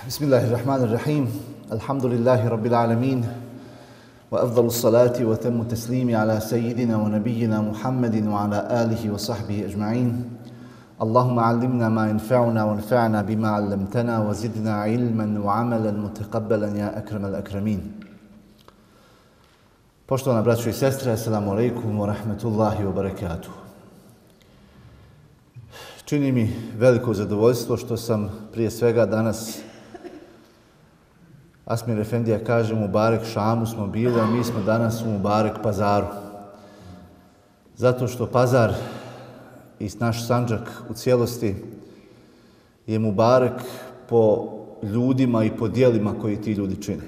Bismillahirrahmanirrahim. Alhamdulillahi rabbil alamin. Wa afdalu salati wa tamu taslimi ala sayyidina wa nabiyyina Muhammadin wa ala alihi wa sahbihi ajma'in. Allahumma allimna ma yanfa'una wa anfa'na bima 'allamtana wa zidna ilman wa 'amalan mutaqabbalan ya akramal akramin. Poštovana braćo i sestre, assalamu alaikum wa rahmatullahi wa barakatuh. Čini mi veliko zadovoljstvo što sam prije svega danas, Asmir Efendija kaže, u Mubarek Šamu smo bili, a mi smo danas u Mubarek Pazaru. Zato što Pazar i naš Sandžak u cijelosti je Mubarek po ljudima i po dijelima koji ti ljudi čine.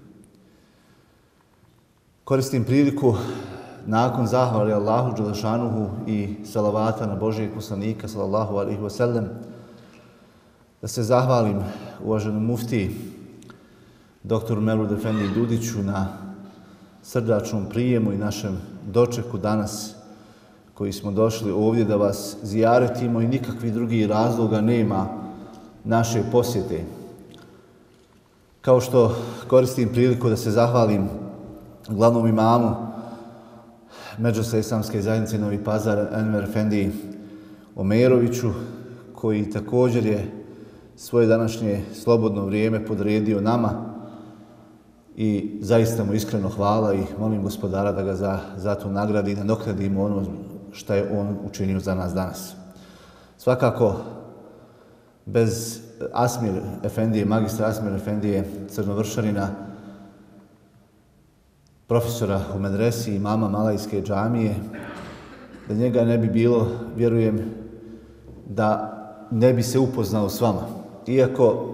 Koristim priliku nakon zahvali Allahu Đelešanuhu i salavata na Božijeg poslanika sallallahu alaihi wa sallam da se zahvalim uvaženom muftiji doktoru Mevludu Efendiji Dudiću na srdačnom prijemu i našem dočeku danas koji smo došli ovdje da vas zijaretimo i nikakvih drugih razloga nema naše posjete. Kao što koristim priliku da se zahvalim glavnom imamu Međusa Islamske zajednice Novi Pazar Enver Efendiji Omeroviću, koji također je svoje današnje slobodno vrijeme podredio nama i zaista mu iskreno hvala i molim gospodara da ga za to nagradi i nadoknadimo ono što je on učinio za nas danas. Svakako, bez Asmir Efendije, magistra Asmir Efendije Crnovršanina, profesora u medresi, imama Malajske džamije, da njega ne bi bilo, vjerujem, da ne bi se upoznao s vama. Iako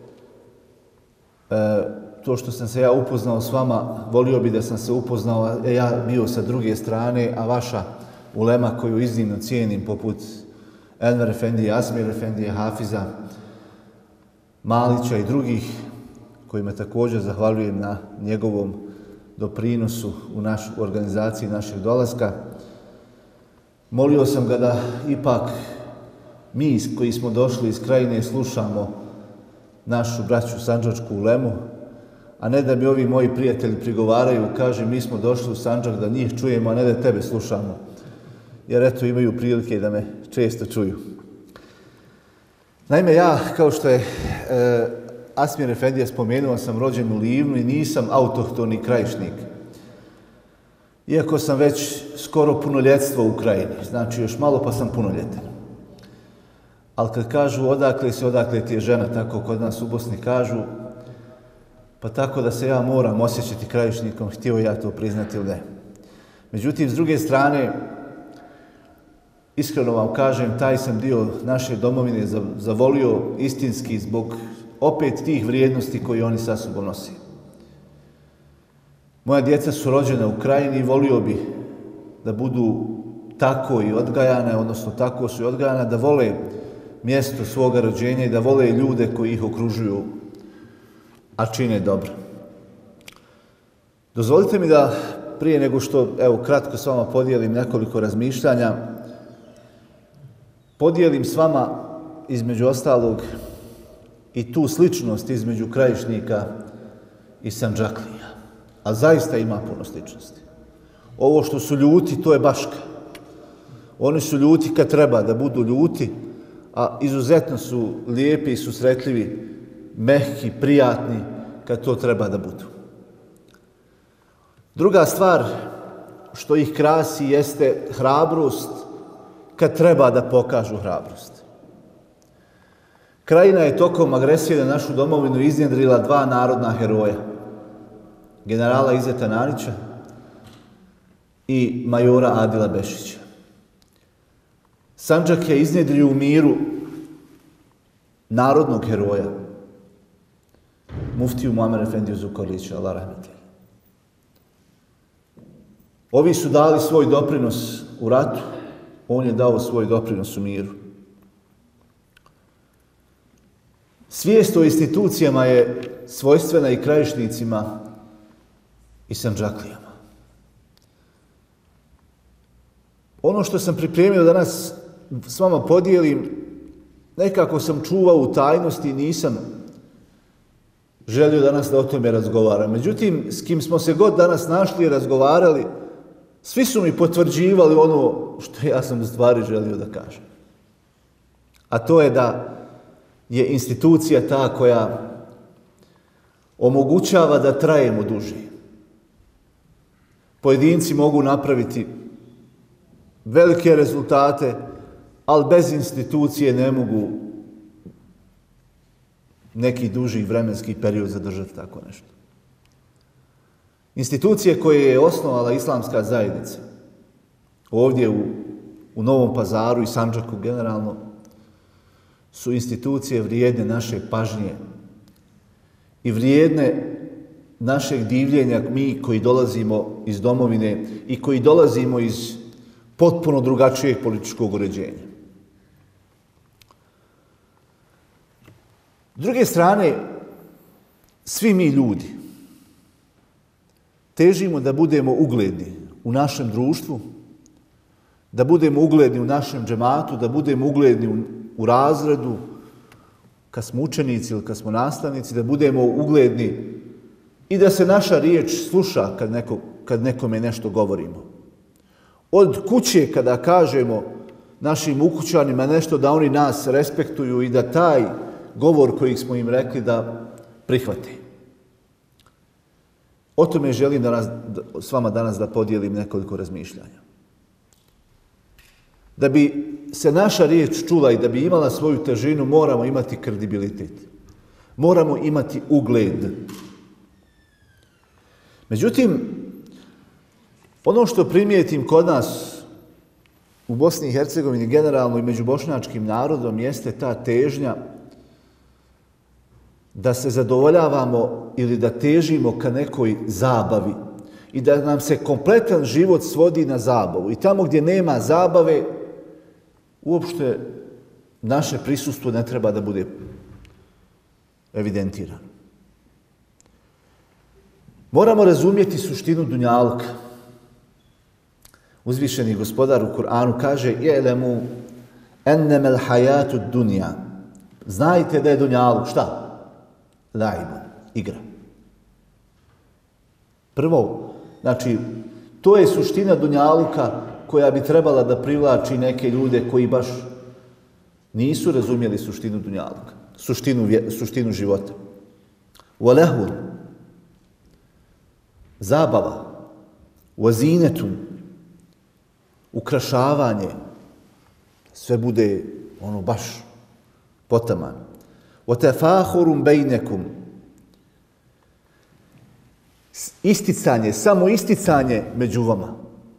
to što sam se ja upoznao s vama, volio bi da sam se upoznao, ja bio sa druge strane, a vaša ulema koju iznimno cijenim, poput Enver Efendije, Asmir Efendije, Hafiza, Malića i drugih, kojima također zahvaljujem na njegovom doprinosu u organizaciji našeg dolaska. Molio sam ga da ipak mi koji smo došli iz krajine slušamo našu braću Sandžačku ulemu, a ne da mi ovi moji prijatelji prigovaraju, kaže mi smo došli u Sandžak da njih čujemo, a ne da tebe slušamo. Jer eto imaju prilike da me često čuju. Naime, ja, kao što je Asmir Efendija spomenuo, sam rođen u Livnu i nisam autohtoni krajišnik. Iako sam već skoro punoljetstvo u krajini, znači još malo pa sam punoljetan. Ali kad kažu odakle ti je žena, tako kod nas u Bosni kažu, pa tako da se ja moram osjećati krajišnikom, htio ja to priznati ili ne. Međutim, s druge strane, iskreno vam kažem, taj sam dio naše domovine zavolio istinski zbog opet tih vrijednosti koje oni sa sobom nosi. Moja djeca su rođena u krajini i volio bi da budu tako i odgajane, odnosno tako su i odgajane, da vole mjesto svoga rođenja i da vole ljude koji ih okružuju, a čine dobro. Dozvolite mi da prije nego što, kratko s vama podijelim nekoliko razmišljanja, podijelim s vama između ostalog i tu sličnost između krajišnika i Sandžaklija. A zaista ima puno sličnosti. Ovo što su ljuti, to je Baška. Oni su ljuti kad treba da budu ljuti, a izuzetno su lijepi i susretljivi, mehki, prijatni kad to treba da budu. Druga stvar što ih krasi jeste hrabrost kad treba da pokažu hrabrost. Krajina je tokom agresije na našu domovinu iznjedrila dva narodna heroja. Generala Izeta Nanića i majora Adila Bešića. Sandžak je iznjedrio u miru narodnog heroja, muftiju Muamer Efendiju Zukorlića, Allah rahmetli. Ovi su dali svoj doprinos u ratu, on je dao svoj doprinos u miru. Svijest o institucijama je svojstvena i krajišnicima i Sandžaklijama. Ono što sam pripremio danas s vama podijelim, nekako sam čuvao u tajnosti i nisam želio danas da o tome razgovaram. Međutim, s kim smo se god danas našli i razgovarali, svi su mi potvrđivali ono što ja sam u stvari želio da kažem. A to je da je institucija ta koja omogućava da trajemo duže. Pojedinci mogu napraviti velike rezultate, ali bez institucije ne mogu neki duži vremenski period zadržati tako nešto. Institucije koje je osnovala Islamska zajednica, ovdje u Novom Pazaru i Sandžaku generalno, su institucije vrijedne naše pažnje i vrijedne našeg divljenja, mi koji dolazimo iz domovine i koji dolazimo iz potpuno drugačijeg političkog uređenja. S druge strane, svi mi ljudi težimo da budemo ugledni u našem društvu, da budemo ugledni u našem džematu, da budemo ugledni u razredu, kad smo učenici ili kad smo nastavnici, da budemo ugledni i da se naša riječ sluša kad nekome nešto govorimo. Od kuće kada kažemo našim ukućanima nešto, da oni nas respektuju i da taj govor koji smo im rekli da prihvate. O tome želim s vama danas da podijelim nekoliko razmišljanja. Da bi se naša riječ čula i da bi imala svoju težinu, moramo imati kredibilitet. Moramo imati ugled. Međutim, ono što primijetim kod nas u Bosni i Hercegovini generalno i među bošnjačkim narodom jeste ta težnja da se zadovoljavamo ili da težimo ka nekoj zabavi i da nam se kompletan život svodi na zabavu. I tamo gdje nema zabave, uopšte naše prisustvo ne treba da bude evidentirano. Moramo razumjeti suštinu dunjaluka. Uzvišeni gospodar u Kur'anu kaže: "I'lemu ennemel hayatu dunja." Znajte da je dunjaluk šta? La'ibun, igra. Prvo, znači, to je suština dunjaluka koja bi trebala da privlači neke ljude koji baš nisu razumjeli suštinu dunjaluka, suštinu života. Walahun, zabava, wazinetun, ukrašavanje, sve bude ono baš potaman. وَتَفَاخُرٌ بَيْنَكُمْ, isticanje, samo isticanje među vama.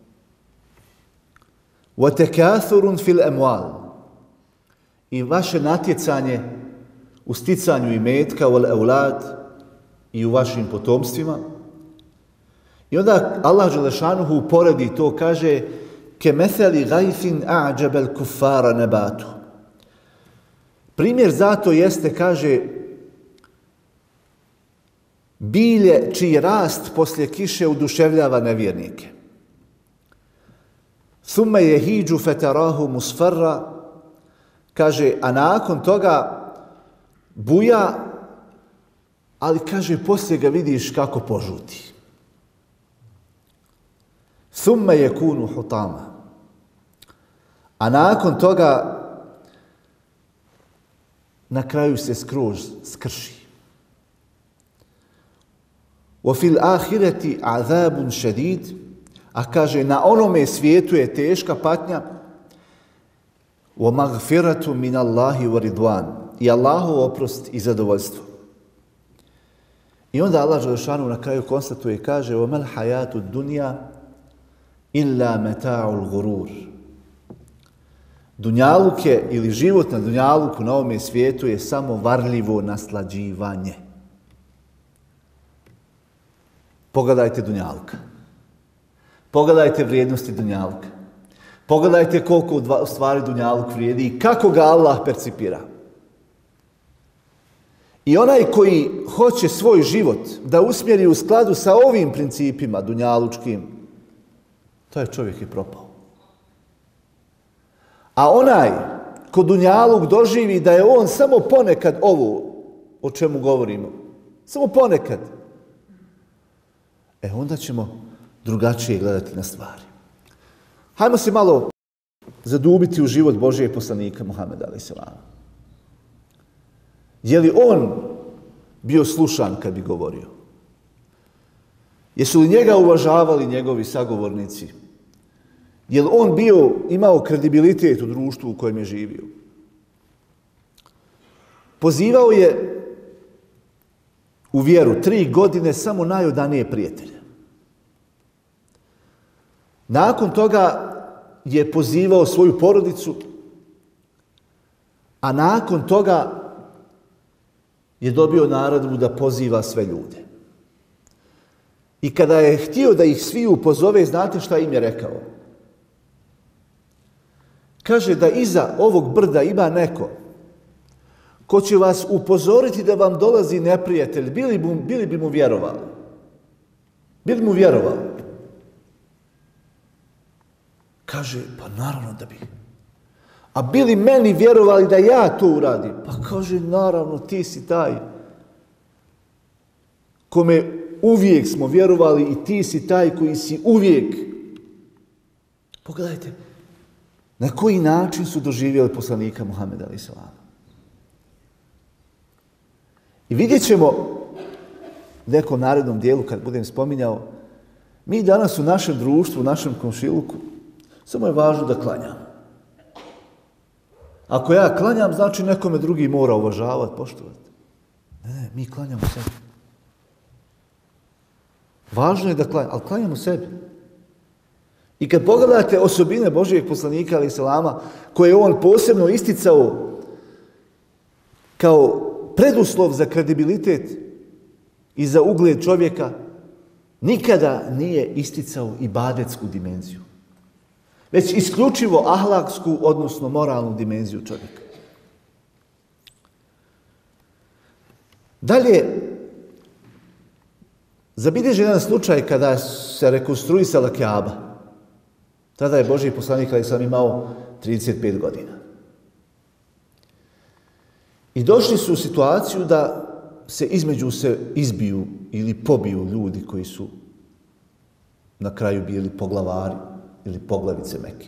وَتَكَاثُرٌ فِي الْأَمْوَالِ, i vaše natjecanje u sticanju imetka, وَالْأَوْلَادِ, i u vašim potomstvima. I onda Allah dželešanuhu uporedi to, kaže: كَمَثَلِ غَيْثٍ أَعْجَبَ الْكُفَّارَ نَبَاتُ. Primjer zato jeste, kaže, bilje čiji rast poslije kiše oduševljava nevjernike. ثُمَّ يَهِيجُ فَتَرَاهُ مُصْفَرًّا, kaže, a nakon toga buja, ali, kaže, poslije ga vidiš kako požuti. ثُمَّ يَكُونُ حُطَامًا, a nakon toga na kraju se skroz skrši. وَفِي الْآخِرَةِ عَذَابٌ شَدِيدٌ, a kaže, na onome svijetu je teška patnja. وَمَغْفِرَةٌ مِنَ اللَّهِ وَرِضْوَانٌ, i Allahov oprost i zadovoljstvo. I onda Allah dželešanu na kraju konstatuje i kaže: وَمَا الْحَيَاتُ الدُّنْيَا إِلَّا مَتَاعُ الْغُرُورِ. Dunjaluk je, ili život na dunjaluku na ovome svijetu je samo varljivo naslađivanje. Pogledajte dunjaluka. Pogledajte vrijednosti dunjaluka. Pogledajte koliko u stvari dunjaluk vrijedi i kako ga Allah percipira. I onaj koji hoće svoj život da usmjeri u skladu sa ovim principima dunjalučkim, to je čovjek i propao. A onaj ko dunjaluk doživi da je on samo ponekad ovo o čemu govorimo, Samo ponekad. Onda ćemo drugačije gledati na stvari. Hajmo se malo zadubiti u život Božijeg poslanika Muhameda a.s. Je li on bio slušan kad bi govorio? Jesu li njega uvažavali njegovi sagovornici? Je li on imao kredibilitet u društvu u kojem je živio? Pozivao je u vjeru 3 godine samo najodanije prijatelje. Nakon toga je pozivao svoju porodicu, a nakon toga je dobio naredbu da poziva sve ljude. I kada je htio da ih sviju pozove, znate šta im je rekao? Kaže da iza ovog brda ima neko ko će vas upozoriti da vam dolazi neprijatelj, bili bi mu vjerovali. Bili mu vjerovali. Kaže, pa naravno da bi. A bili meni vjerovali da ja to uradim? Pa kaže, naravno, ti si taj kome uvijek smo vjerovali i ti si taj koji si uvijek. Pogledajte, na koji način su doživjeli poslanika Muhameda a.s. I vidjet ćemo u nekom narednom dijelu, kad budem spominjao, mi danas u našem društvu, u našem komšiluku, samo je važno da klanjamo. Ako ja klanjam, znači nekome drugi mora uvažavati, poštovati. Ne, mi klanjamo sebi. Važno je da klanjamo, ali klanjamo sebi. I kad pogledate osobine Božijeg poslanika alaih salama, koje je on posebno isticao kao preduslov za kredibilitet i za ugled čovjeka, nikada nije isticao ibadetsku dimenziju, već isključivo ahlaksku, odnosno moralnu dimenziju čovjeka. Dalje, zabilježen jedan slučaj kada se rekonstruisala Kjaba. Tada je Božji poslanik alaih salam imao 35 godina. I došli su u situaciju da se između se izbiju ili pobiju ljudi koji su na kraju bili poglavari ili poglavice Mekke.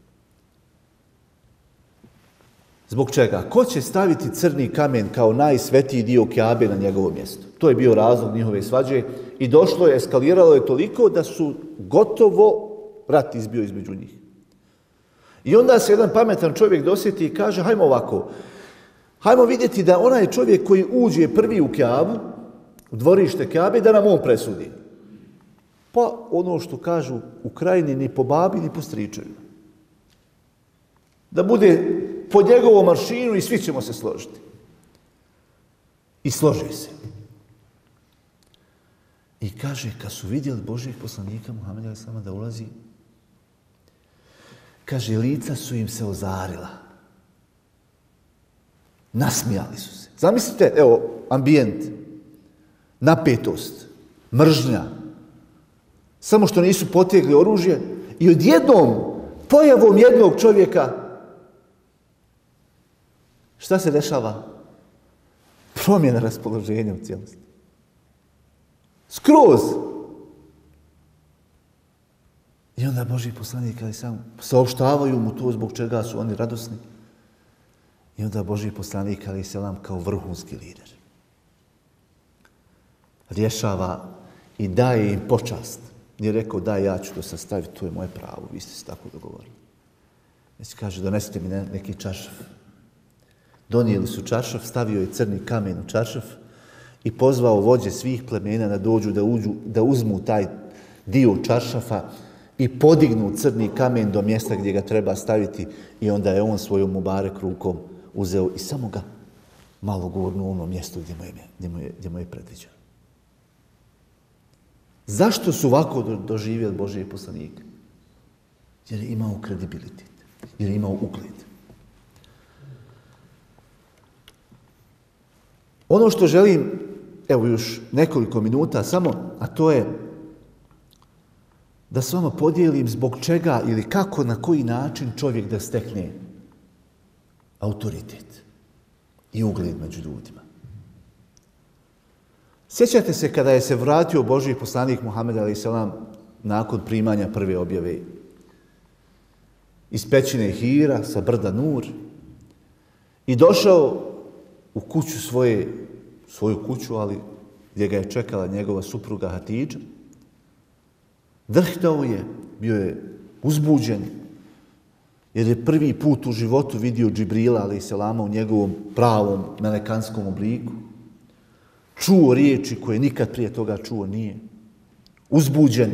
Zbog čega? Ko će staviti crni kamen kao najsvetiji dio Kjabe na njegovo mjesto? To je bio razlog njihove svađe i došlo je, eskaliralo je toliko da su gotovo rat izbio između njih. I onda se jedan pametan čovjek dosjeti i kaže, hajmo ovako, hajmo vidjeti da onaj čovjek koji uđe prvi u Kjabu, u dvorište Kjabe, da nam on presudi. Pa ono što kažu u krajini, ni po babi, ni po stričevima. Da bude po njegovom maršinu i svi ćemo se složiti. I slože se. I kaže, kad su vidjeli Božijeg poslanika Muhameda alaih salama da ulazi, kaže, lica su im se ozarila. Nasmijali su se. Zamislite, evo, ambijent, napetost, mržnja, samo što nisu potegli oružje i odjednom, pojavom jednog čovjeka, šta se dešava? Promjena raspoloženja u cijelosti. Skroz. I onda Božji poslanik alaih salam saopštavaju mu to zbog čega su oni radosni. I onda Božji poslanik alaih salam kao vrhunski lider rješava i daje im počast. Nije rekao, daj, ja ću to sastaviti, to je moje pravo, vi ste se tako dogovorili. Znači kaže, donesite mi neki čaršaf. Donijeli su čaršaf, stavio je crni kamen u čaršaf i pozvao vođe svih plemena da dođu, da uzmu taj dio čaršafa i podignu crni kamen do mjesta gdje ga treba staviti i onda je on svojom mubarek rukom uzeo i samo ga malo gurnuo u ono mjesto gdje mu je predviđeno. Zašto su ovako doživjeli Božijeg poslanika? Jer je imao kredibilitet, jer je imao ugled. Ono što želim, evo još nekoliko minuta samo, a to je da s vama podijelim zbog čega ili kako, na koji način čovjek da stekne autoritet i ugled među ljudima. Sjećate se kada je se vratio Božji poslanik Muhammed a.s. nakon primanja prve objave iz pećine Hira sa brda Nur i došao u kuću svoju kuću, ali gdje ga je čekala njegova supruga Hatidža. Drhtao je, bio je uzbuđen, jer je prvi put u životu vidio Džibrila a.s. u njegovom pravom melekanskom obliku. Čuo riječi koje nikad prije toga čuo nije. Uzbuđen.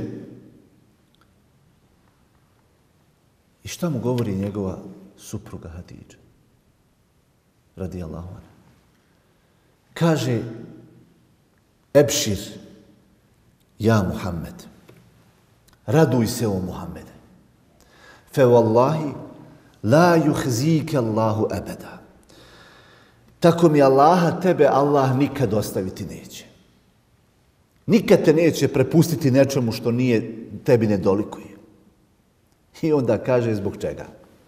I šta mu govori njegova supruga Hatidža? Radijallahu anha. Kaže, Ebšir, ja Muhammed, raduj se o Muhammede. Fe wallahi, la yuhzike Allahu ebeda. Tako mi Allaha, tebe Allah nikad ostaviti neće. Nikad te neće prepustiti nečemu što tebi ne dolikuje. I onda kaže zbog čega.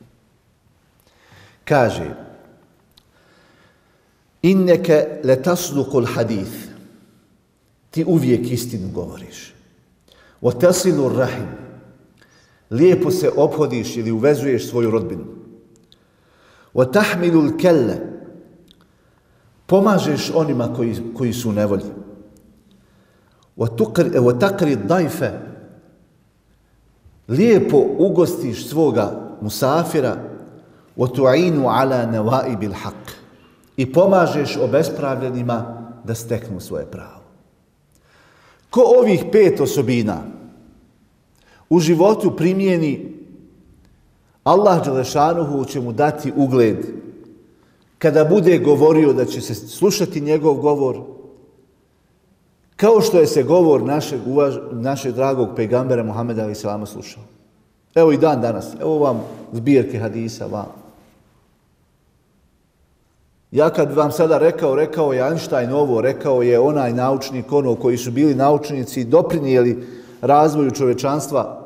Kaže, inneke letasluqul hadith. Ti uvijek istinu govoriš. Wa tasilur rahim. Lijepo se ophodiš ili uvezuješ svoju rodbinu. Wa tahmilul kelle. Pomažeš onima koji su u nevolji. Wa taqri dajfe. Lijepo ugostiš svoga musafira. Wa tu'inu ala nawaibil haq. I pomažeš obespravljenima da steknu svoje pravo. Ko ovih 5 osobina u životu primijeni, Allah dželešanuhu će mu dati ugled kada bude govorio da će se slušati njegov govor, kao što je se govor našeg dragog pejgambera Muhameda a.s. slušao. Evo i dan danas, evo vam zbirke hadisa, vam. Ja kad vam sada rekao je Einstein ovo, rekao je onaj naučnik ono, koji su bili naučnici i doprinijeli razvoju čovečanstva,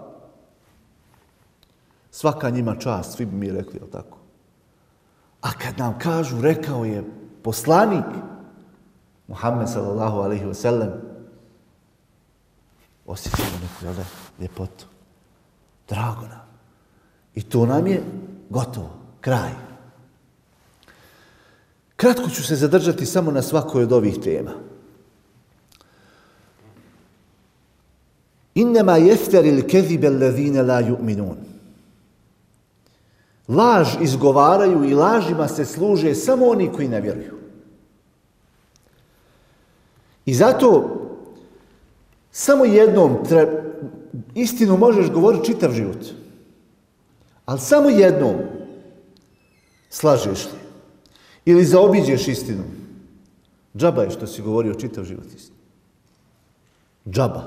svaka njima čast, svi bi mi rekli, jel tako? A kad nam kažu, rekao je poslanik Muhammed sallallahu alaihi wa sallam, osjećamo neku ljepotu. Drago nam. I to nam je gotovo, kraj. Kratko ću se zadržati samo na svakoj od ovih tema. Innema jefteril kezibe allazine la yu'minun. Laž izgovaraju i lažima se služe samo oni koji ne vjeruju. I zato samo jednom istinu možeš govoriti čitav život. Ali samo jednom slažeš li ili zaobiđeš istinu. Džaba je što si govorio čitav život istinu. Džaba.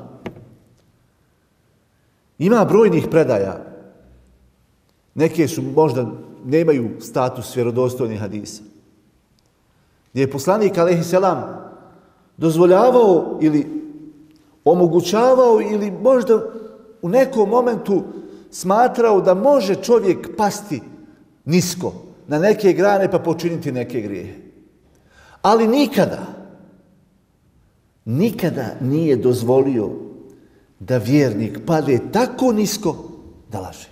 Ima brojnih predaja. Neke su možda nemaju status vjerodostojnih hadisa. Gdje je poslanik alejhi selam dozvoljavao ili omogućavao ili možda u nekom momentu smatrao da može čovjek pasti nisko na neke grane pa počiniti neke grijehe. Ali nikada nije dozvolio da vjernik pade tako nisko da laže.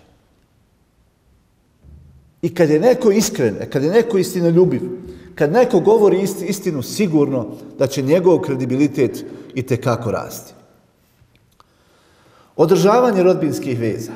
I kad je neko iskren, kad je neko istinoljubiv, kad neko govori istinu, sigurno da će njegov kredibilitet itekako rasti. Održavanje rodbinskih veza.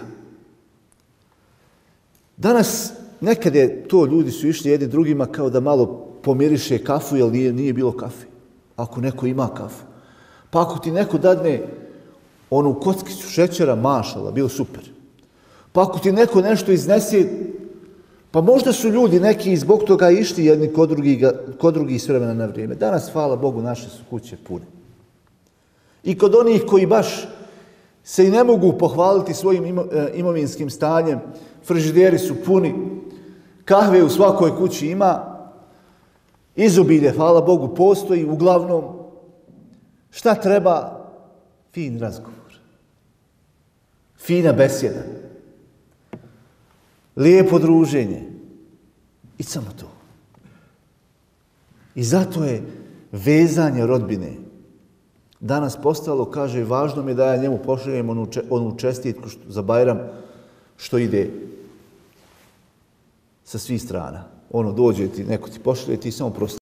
Danas nekad je to, ljudi su išli jedni drugima kao da malo pomiriše kafu, jer nije bilo kafe. Ako neko ima kafu. Pa ako ti neko dadne onu kockicu šećera, mašala, bilo super. Pa ako ti neko nešto iznese, pa možda su ljudi neki zbog toga išli jedni kod drugih s vremena na vrijeme. Danas, hvala Bogu, naše su kuće pune. I kod onih koji baš se i ne mogu pohvaliti svojim imovinskim stanjem, frižideri su puni, kahve u svakoj kući ima, izobilje, hvala Bogu, postoji, uglavnom, šta treba? Fin razgovor, fina besjeda, lijepo druženje i samo to. I zato je vezanje rodbine danas postalo, kaže, važno mi je da ja njemu pošaljem onu čestitku za Bajram što ide sa svih strana. Ono, dođe ti, neko ti pošalje, ti samo prosti.